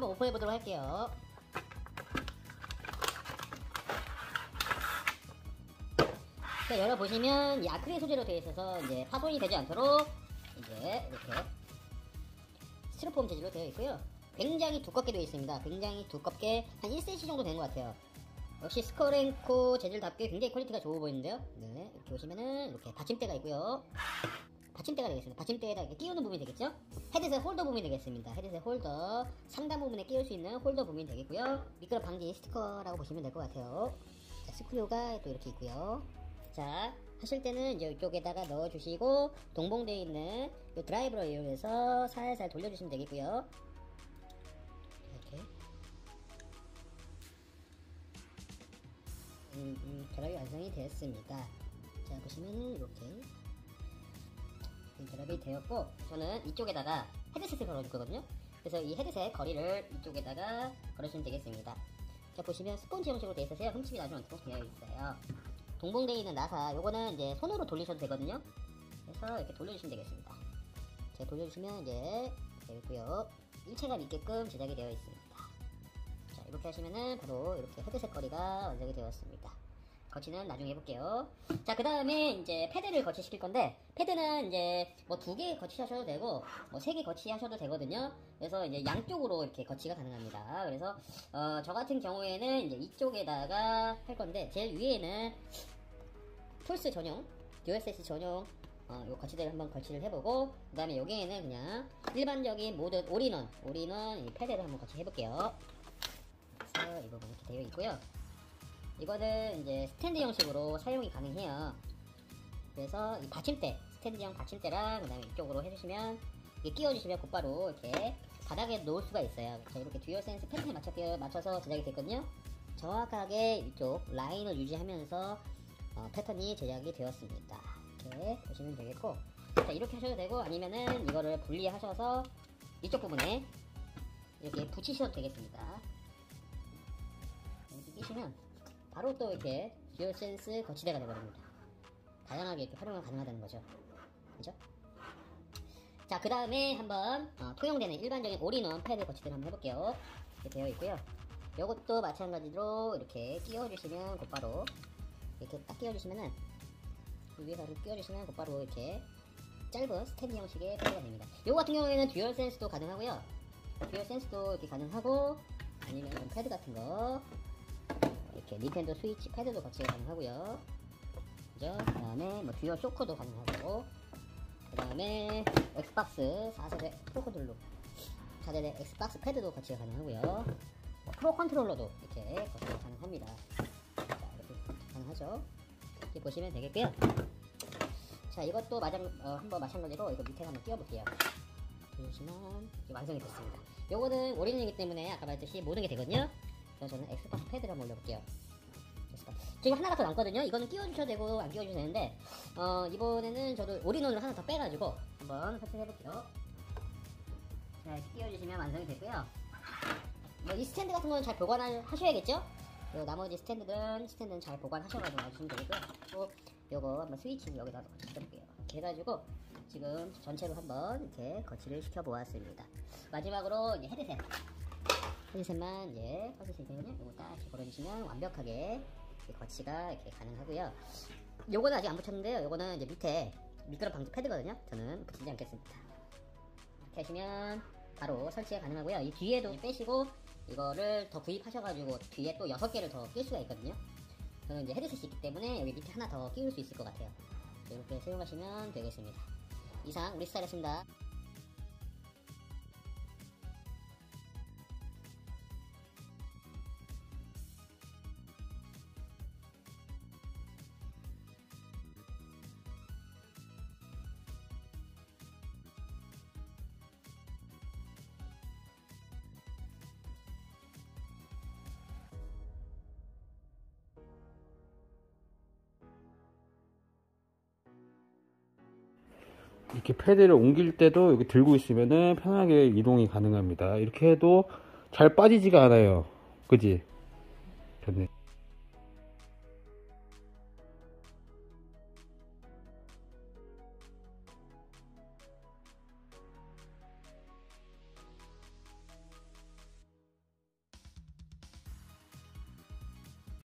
한번 오픈해 보도록 할게요. 자, 열어보시면 이 아크릴 소재로 되어 있어서 이제 파손이 되지 않도록 이제 이렇게 스티로폼 재질로 되어 있고요. 굉장히 두껍게 되어 있습니다. 굉장히 두껍게 한 1cm 정도 되는 것 같아요. 역시 스커랭코 재질답게 굉장히 퀄리티가 좋아 보이는데요. 네, 이렇게 보시면은 이렇게 받침대가 있고요. 받침대가 되겠습니다. 받침대에다 이렇게 끼우는 부분이 되겠죠? 헤드셋 홀더 부분이 되겠습니다. 헤드셋 홀더 상단 부분에 끼울 수 있는 홀더 부분이 되겠고요. 미끄럼 방지 스티커라고 보시면 될 것 같아요. 자, 스크류가 또 이렇게 있고요. 자, 하실 때는 이제 이쪽에다가 넣어주시고 동봉되어 있는 이 드라이버를 이용해서 살살 돌려주시면 되겠고요. 이렇게 드랍이 완성이 되었습니다. 자, 보시면은 이렇게 드랍이 되었고, 저는 이쪽에다가 헤드셋을 걸어줄 거거든요. 그래서 이 헤드셋 거리를 이쪽에다가 걸어주시면 되겠습니다. 자, 보시면 스폰지 형식으로 되어 있어서요, 흠집이 나지 않도록 되어 있어요. 동봉되어 있는 나사, 요거는 이제 손으로 돌리셔도 되거든요. 그래서 이렇게 돌려주시면 되겠습니다. 자, 돌려주시면 이제 되고요. 일체감 있게끔 제작이 되어 있습니다. 자, 이렇게 하시면은 바로 이렇게 헤드셋 거리가 완성이 되었습니다. 거치는 나중에 해볼게요. 자, 그 다음에 이제 패드를 거치시킬 건데, 패드는 이제 뭐 2개 거치하셔도 되고, 뭐 3개 거치하셔도 되거든요. 그래서 이제 양쪽으로 이렇게 거치가 가능합니다. 그래서, 저 같은 경우에는 이제 이쪽에다가 할 건데, 제일 위에는 툴스 전용, 듀얼세스 전용, 요 거치대를 한번 거치를 해보고, 그 다음에 여기에는 그냥 일반적인 모든 올인원 이 패드를 한번 거치해볼게요. 그래서 이 부분 이렇게 되어 있고요. 이거는 이제 스탠드 형식으로 사용이 가능해요. 그래서 이 받침대, 스탠드형 받침대랑 그 다음에 이쪽으로 해주시면, 이게 끼워주시면 곧바로 이렇게 바닥에 놓을 수가 있어요. 자, 이렇게 듀얼센스 패턴에 맞춰서 제작이 됐거든요. 정확하게 이쪽 라인을 유지하면서 패턴이 제작이 되었습니다. 이렇게 보시면 되겠고, 자, 이렇게 하셔도 되고, 아니면은 이거를 분리하셔서 이쪽 부분에 이렇게 붙이셔도 되겠습니다. 이렇게 끼시면 바로 또 이렇게 듀얼센스 거치대가 되어버립니다. 다양하게 이렇게 활용이 가능하다는 거죠. 그죠? 자, 그 다음에 한번 통용되는 일반적인 올인원 패드 거치대를 한번 해볼게요. 이렇게 되어 있고요. 요것도 마찬가지로 이렇게 끼워주시면 곧바로 이렇게 딱 끼워주시면은 위에서 이렇게 끼워주시면 곧바로 이렇게 짧은 스탠드 형식의 패드가 됩니다. 요거 같은 경우에는 듀얼센스도 가능하고요. 듀얼센스도 이렇게 가능하고, 아니면 패드 같은 거 이렇게 닌텐도 스위치 패드도 같이 가능하고요. 그죠? 그 다음에 뭐 듀얼 쇼커도 가능하고, 그 다음에 엑스박스 4세대 프로 컨트롤러 4세대 엑스박스 패드도 같이 가능하고요. 프로 컨트롤러도 이렇게 같이 가능합니다. 자, 이렇게 가능하죠. 이렇게 보시면 되겠고요. 자, 이것도 한번 마찬가지로 이거 밑에 한번 끼워볼게요. 보시면 완성이 됐습니다. 요거는 올인이기 때문에 아까 말했듯이 모든 게 되거든요. 그래서 저는 엑스박스 패드를 한번 올려볼게요. 지금 하나가 더 남거든요. 이거는 끼워주셔도 되고 안 끼워주셔도 되는데, 이번에는 저도 올인원을 하나 더 빼가지고 한번 설치해볼게요. 자, 이렇게 끼워주시면 완성이 되고요. 뭐 이 스탠드 같은 거는 잘 보관을 하셔야겠죠? 나머지 스탠드는 잘 보관하셔가지고 놔주시면 되고요. 또 요거 한번 스위치 여기다 붙여볼게요. 이렇게 해가지고 지금 전체로 한번 이렇게 거치를 시켜보았습니다. 마지막으로 이제 헤드셋만 이제 꺼주실 때는요, 요거 딱 이렇게 걸어주시면 완벽하게 거치가 이렇게 가능하고요. 요거는 아직 안 붙였는데요. 요거는 이제 밑에 미끄럼 방지 패드거든요. 저는 붙이지 않겠습니다. 이렇게 하시면 바로 설치가 가능하고요. 이 뒤에도 빼시고 이거를 더 구입하셔가지고 뒤에 또 6개를 더 낄 수가 있거든요. 저는 이제 헤드셋이 있기 때문에 여기 밑에 하나 더 끼울 수 있을 것 같아요. 이렇게 사용하시면 되겠습니다. 이상 우리 스타일이었습니다. 이렇게 패드를 옮길 때도 여기 들고 있으면은 편하게 이동이 가능합니다. 이렇게 해도 잘 빠지지가 않아요. 그지? 좋네.